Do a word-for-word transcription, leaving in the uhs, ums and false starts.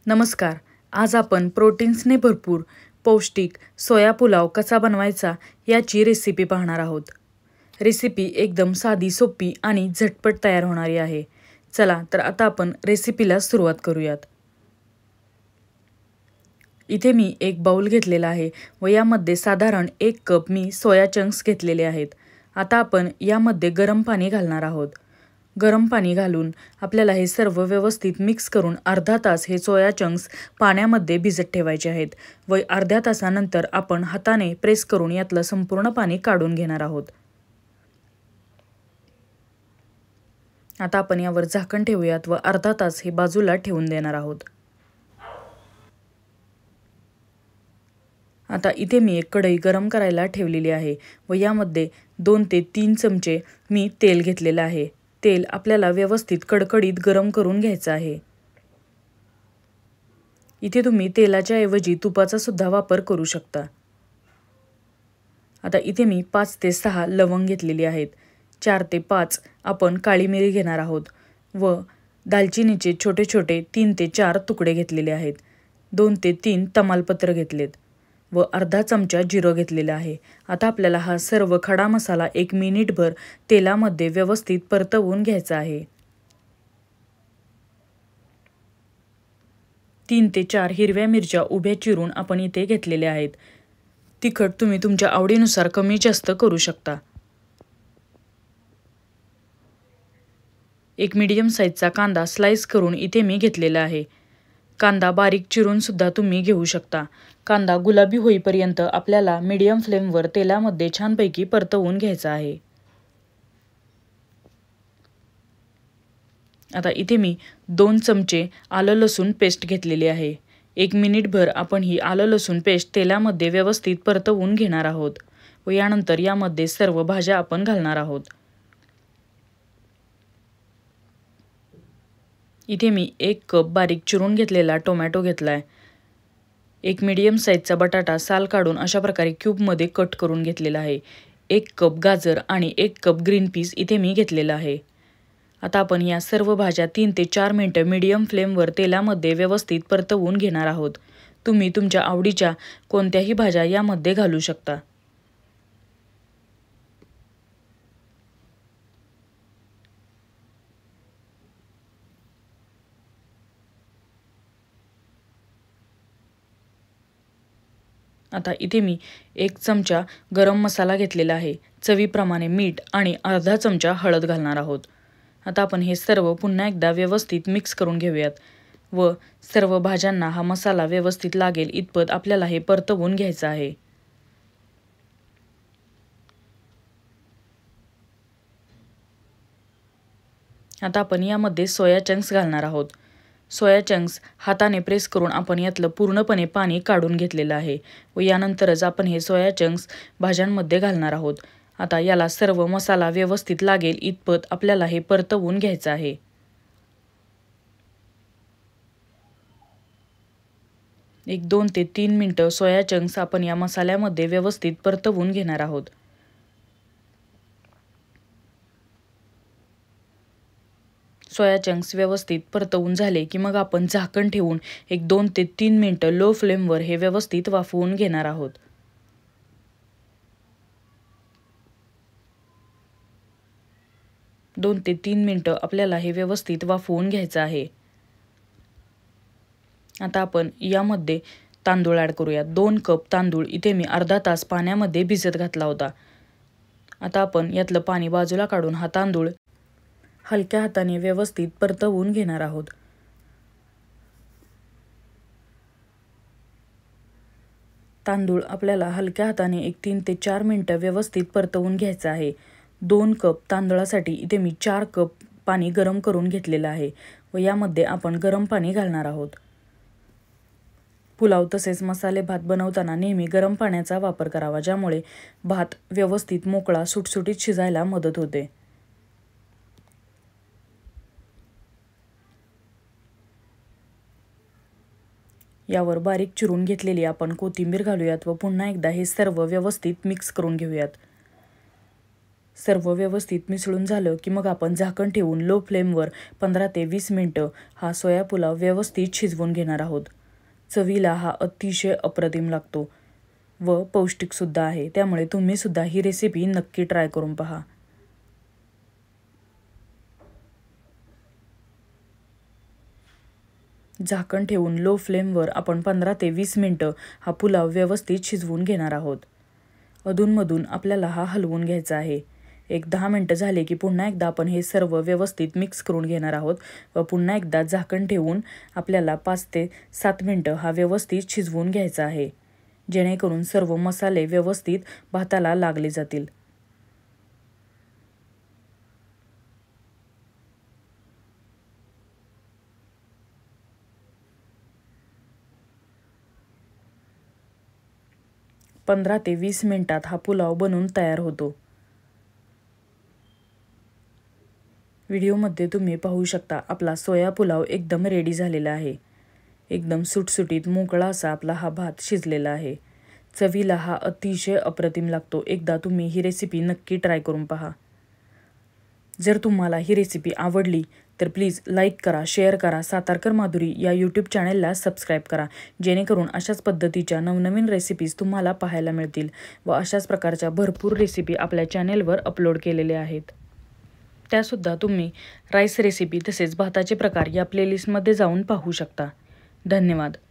नमस्कार. आज आपण प्रोटीन्सने भरपूर पौष्टिक सोया पुलाव कसा बनवायचा याची रेसिपी पाहणार आहोत. रेसिपी एकदम साधी, सोपी आणि झटपट तयार होणारी आहे. चला तर आता आपण रेसिपीला सुरुवात करूयात. इथे मी एक बाउल घेतलेला आहे व यामध्ये साधारण एक कप मी सोया चंक्स घेतलेले आहेत. आता आपण यामध्ये गरम पाणी घालणार आहोत. गरम पाणी घालून आपल्याला हे सर्व व्यवस्थित मिक्स करून अर्धा तास हे सोया चंक्स पाण्यामध्ये भिजत ठेवायचे आहेत व अर्ध्या तासानंतर आपण हाताने प्रेस करून यातलं संपूर्ण पाणी काढून घेणार आहोत. आता आपण यावर झाकण ठेवूयात व अर्धा तास हे बाजूला ठेवून देणार आहोत. आता इथे मी एक कढई गरम करायला ठेवलेली आहे व यामध्ये दोन ते तीन चमचे मी तेल घेतलेलं आहे. तेल आपल्याला व्यवस्थित कडकडीत गरम करून घ्यायचं आहे. इथे तुम्ही तेलाच्या ऐवजी तुपाचा सुद्धा वापर करू शकता. आता इथे मी पाच ते सहा लवंग घेतलेली आहेत. चार ते पाच आपण काळी मिरी घेणार आहोत व दालचिनीचे छोटे छोटे तीन ते चार तुकडे घेतलेले आहेत. दोन ते तीन तमालपत्र घेतलेत व अर्धा चमचा जिरं घेतलेलं आहे. आता आपल्याला हा सर्व खडा मसाला एक मिनिटभर तेलामध्ये व्यवस्थित परतवून घ्यायचा आहे. तीन ते चार हिरव्या मिरच्या उभ्या चिरून आपण इथे घेतलेल्या आहेत. तिखट तुम्ही तुमच्या आवडीनुसार कमी जास्त करू शकता. एक मीडियम साईजचा कांदा स्लाइस करून इथे मी घेतलेला आहे. कांदा बारीक चिरून सुद्धा तुम्ही घेऊ शकता. कांदा गुलाबी होईपर्यंत आपल्याला मीडियम फ्लेमवर तेलामध्ये छानपैकी परतवून घ्यायचा आहे. आता इथे मी दोन चमचे आलं लसूण पेस्ट घेतलेली आहे. एक मिनिटभर आपण ही आलं लसूण पेस्ट तेलामध्ये व्यवस्थित परतवून घेणार आहोत व यानंतर यामध्ये सर्व भाज्या आपण घालणार आहोत. इथे मी एक कप बारीक चिरून घेतलेला टोमॅटो घेतलाय. एक मीडियम साईजचा बटाटा साल काढून अशा प्रकारे क्यूबमध्ये कट करून घेतलेला आहे. एक कप गाजर आणि एक कप ग्रीन पीस इथे मी घेतलेला आहे. आता आपण या सर्व भाज्या तीन ते चार मिनिटं मीडियम फ्लेमवर तेलामध्ये व्यवस्थित परतवून घेणार आहोत. तुम्ही तुमच्या आवडीच्या कोणत्याही भाज्या यामध्ये घालू शकता. आता इथे मी एक चमचा गरम मसाला घेतलेला आहे. चवीप्रमाणे मीठ आणि अर्धा चमचा हळद घालणार आहोत. आता आपण हे सर्व पुन्हा एकदा व्यवस्थित मिक्स करून घेऊयात व सर्व भाज्यांना हा मसाला व्यवस्थित लागेल इतपत आपल्याला हे परतवून घ्यायचं आहे. आता आपण यामध्ये सोया चंक्स घालणार आहोत. सोया चंक्स हाताने प्रेस करून आपण यातलं पूर्णपणे पाणी काढून घेतलेलं आहे व यानंतरच आपण हे सोया चंक्स भाज्यांमध्ये घालणार आहोत. आता याला सर्व मसाला व्यवस्थित लागेल इतपत आपल्याला हे परतवून घ्यायचं आहे. एक दोन ते तीन मिनिटं सोया चंक्स आपण या मसाल्यामध्ये व्यवस्थित परतवून घेणार आहोत. सोया चंक्स व्यवस्थित परतवून झाले की मग आपण झाकण ठेवून एक दोन ते तीन मिनिटं लो फ्लेमवर हे व्यवस्थित वाफवून घेणार आहोत. दोन ते तीन मिनिटं आपल्याला हे व्यवस्थित वाफवून घ्यायचं आहे. आता आपण यामध्ये तांदूळ ॲड करूया. दोन कप तांदूळ इथे मी अर्धा तास पाण्यामध्ये भिजत घातला होता. आता आपण यातलं पाणी बाजूला काढून हा तांदूळ हलक्या हाताने व्यवस्थित परतवून घेणार आहोत. तांदूळ आपल्याला हलक्या हाताने एक तीन ते चार मिनिटं व्यवस्थित परतवून घ्यायचं आहे. दोन कप तांदळासाठी इथे मी चार कप पाणी गरम करून घेतलेलं आहे व यामध्ये आपण गरम पाणी घालणार आहोत. पुलाव तसेच मसाले भात बनवताना नेहमी गरम पाण्याचा वापर करावा, ज्यामुळे भात व्यवस्थित मोकळा सुटसुटीत शिजायला मदत होते. यावर बारीक चिरून घेतलेली आपण कोथिंबीर घालूयात व पुन्हा एकदा हे सर्व व्यवस्थित मिक्स करून घेऊयात. सर्व व्यवस्थित मिसळून झालं की मग आपण झाकण ठेवून लो फ्लेमवर पंधरा ते वीस मिनटं हा सोया पुलाव व्यवस्थित शिजवून घेणार आहोत. चवीला हा अतिशय अप्रतिम लागतो व पौष्टिकसुद्धा आहे. त्यामुळे तुम्हीसुद्धा ही रेसिपी नक्की ट्राय करून पहा. झाकण ठेवून लो फ्लेमवर आपण पंधरा ते वीस मिनटं हा पुलाव व्यवस्थित शिजवून घेणार आहोत. अधूनमधून आपल्याला हा हलवून घ्यायचा आहे. एक दहा मिनटं झाले की पुन्हा एकदा आपण हे सर्व व्यवस्थित मिक्स करून घेणार आहोत व पुन्हा एकदा झाकण ठेवून आपल्याला पाच ते सात मिनटं हा व्यवस्थित शिजवून घ्यायचा आहे, जेणेकरून सर्व मसाले व्यवस्थित भाताला लागले जातील. पंधरा ते वीस मिनिटात हा पुलाव बनून तयार होतो. व्हिडिओमध्ये तुम्ही पाहू शकता आपला सोया पुलाव एकदम रेडी झालेला आहे. एकदम सुटसुटीत मोकळा असा आपला हा भात शिजलेला आहे. चवीला हा अतिशय अप्रतिम लागतो. एकदा तुम्ही ही रेसिपी नक्की ट्राय करून पहा. जर तुम्हाला ही रेसिपी आवडली तर प्लीज लाईक करा, शेअर करा. सातारकर माधुरी या यूट्यूब चॅनलला सबस्क्राईब करा, जेणेकरून अशाच पद्धतीच्या नवनवीन रेसिपीज तुम्हाला पाहायला मिळतील व अशाच प्रकारच्या भरपूर रेसिपी आपल्या चॅनेलवर अपलोड केलेल्या आहेत. त्यासुद्धा तुम्ही राईस रेसिपी तसेच भाताचे प्रकार या प्लेलिस्टमध्ये जाऊन पाहू शकता. धन्यवाद.